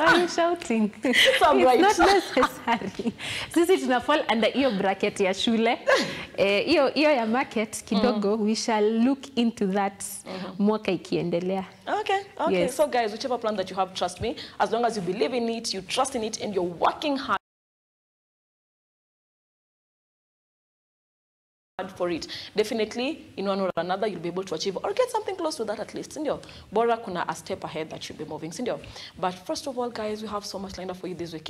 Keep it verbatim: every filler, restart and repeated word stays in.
are you shouting? So It's right. not necessary. Sisi tuna fall under hiyo bracket ya shule. Eh, hiyo hiyo ya market kidogo, mm. we shall look into that mm-hmm. mwaka ikiendelea. Okay, okay. Yes. So guys, whichever plan that you have, trust me, as long as you believe in it, you trust in it, and you're working hard for it, definitely in one or another you'll be able to achieve or get something close to that at least. Sindio? Bora kuna a step ahead that you'll be moving. Sindio? But first of all, guys, we have so much lined up for you this weekend.